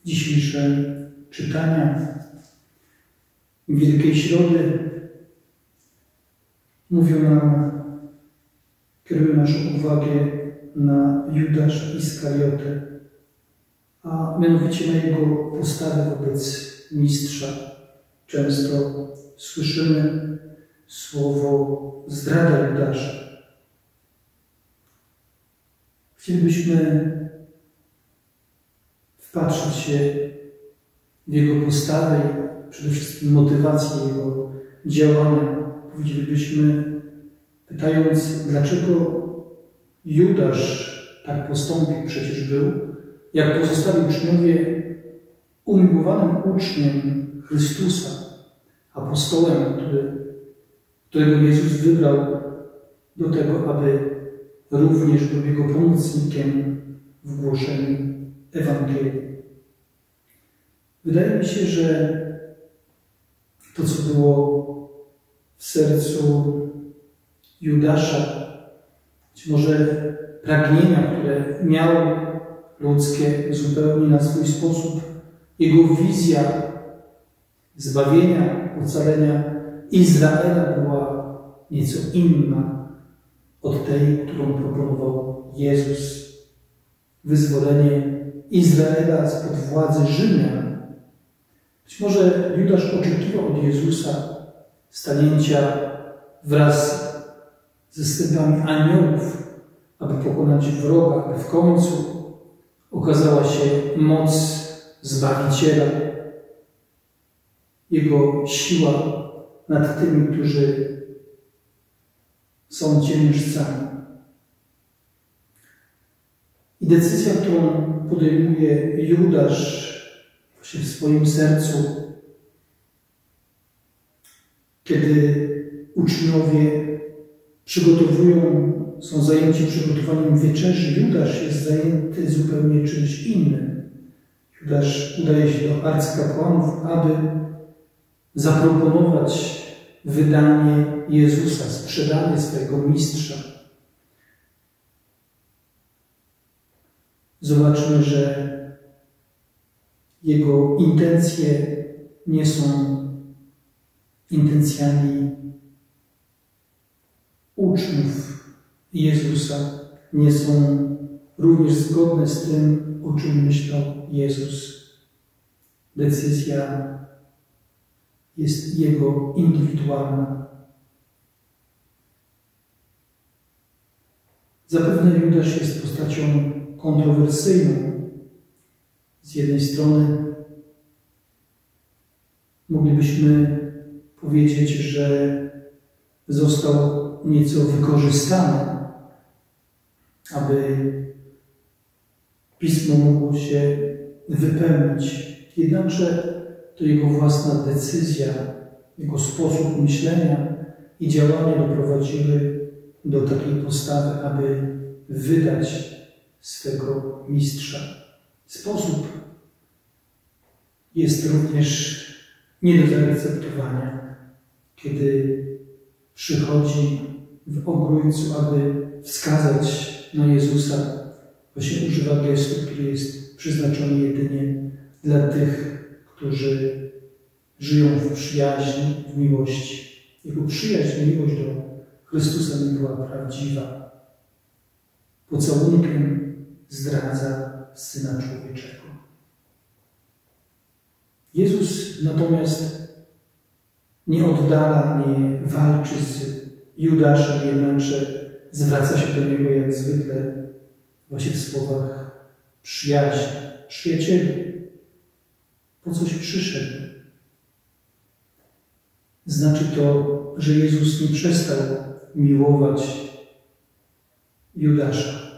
Dzisiejsze czytania Wielkiej Środy mówią nam, kierują naszą uwagę na Judasza Iskariotę, a mianowicie na jego postawę wobec mistrza. Często słyszymy słowo zdrada Judasza. Chcielibyśmy wpatrzyć się w jego postawę i przede wszystkim motywację jego działania. Powiedzielibyśmy, pytając, dlaczego Judasz tak postąpił, przecież był, jak pozostali uczniowie, umiłowanym uczniem Chrystusa, apostołem, którego Jezus wybrał do tego, aby również był jego pomocnikiem w głoszeniu Ewangelii. Wydaje mi się, że to, co było w sercu Judasza, być może pragnienia, które miał ludzkie zupełnie na swój sposób, jego wizja zbawienia, ocalenia Izraela była nieco inna od tej, którą proponował Jezus. Wyzwolenie Izraela spod władzy Rzymian. Być może Judasz oczekiwał od Jezusa stanięcia wraz ze stępami aniołów, aby pokonać wroga, aby w końcu okazała się moc Zbawiciela, Jego siła nad tymi, którzy są ciemiężcami. I decyzja, którą podejmuje Judasz właśnie w swoim sercu, kiedy uczniowie są zajęci przygotowaniem wieczerzy, Judasz jest zajęty zupełnie czymś innym. Judasz udaje się do arcykapłanów, aby zaproponować wydanie Jezusa, sprzedanie swojego mistrza. Zobaczmy, że jego intencje nie są intencjami uczniów Jezusa, nie są również zgodne z tym, o czym myślał Jezus. Decyzja jest jego indywidualna. Zapewne Judasz jest postacią kontrowersyjną. Z jednej strony moglibyśmy powiedzieć, że został nieco wykorzystany, aby Pismo mogło się wypełnić. Jednakże to jego własna decyzja, jego sposób myślenia i działania doprowadziły do takiej postawy, aby wydać swego mistrza. Sposób jest również nie do zaakceptowania, kiedy przychodzi w obrońcu, aby wskazać na Jezusa. Właśnie używa gestu, który jest przeznaczony jedynie dla tych, którzy żyją w przyjaźni, w miłości. Jego przyjaźń, miłość do Chrystusa nie była prawdziwa. Pocałunkiem zdradza Syna Człowieczego. Jezus natomiast nie oddala, nie walczy z Judaszem, jednakże zwraca się do niego jak zwykle właśnie w słowach przyjaźni. Przyjacielu, po coś przyszedł? Znaczy to, że Jezus nie przestał miłować Judasza.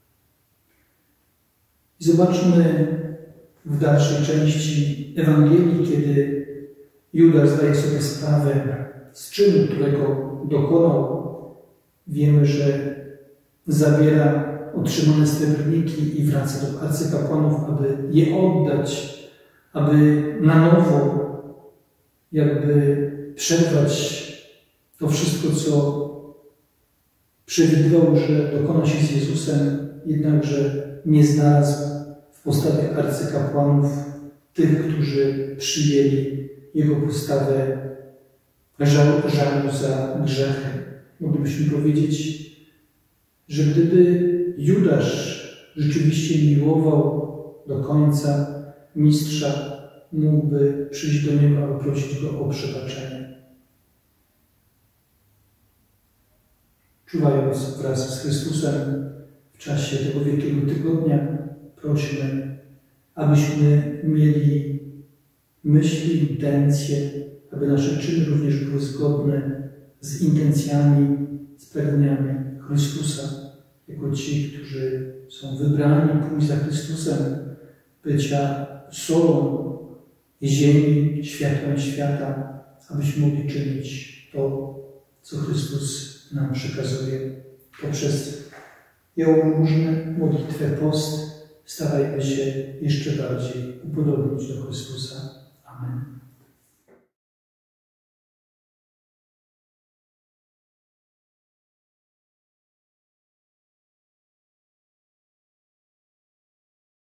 I zobaczmy w dalszej części Ewangelii, kiedy Judasz zdaje sobie sprawę z czynu, którego dokonał. Wiemy, że zabiera otrzymane srebrniki i wraca do arcykapłanów, aby je oddać, aby na nowo jakby przerwać to wszystko, co przewidywał, że dokona się z Jezusem, jednakże nie znalazł w postawie arcykapłanów tych, którzy przyjęli Jego postawę żalu za grzechy. Moglibyśmy powiedzieć, że gdyby Judasz rzeczywiście miłował do końca Mistrza, mógłby przyjść do Niego, aby prosić Go o przebaczenie. Czuwając wraz z Chrystusem w czasie tego Wielkiego Tygodnia, prośmy, abyśmy mieli myśli, intencje, aby nasze czyny również były zgodne z intencjami, z pragnieniami Chrystusa, jako ci, którzy są wybrani pójść za Chrystusem, bycia solą ziemi, światłem świata, abyśmy mogli czynić to, co Chrystus nam przekazuje poprzez jałmużnę, modlitwę, post. Starajmy się jeszcze bardziej upodobnić do Chrystusa. Amen.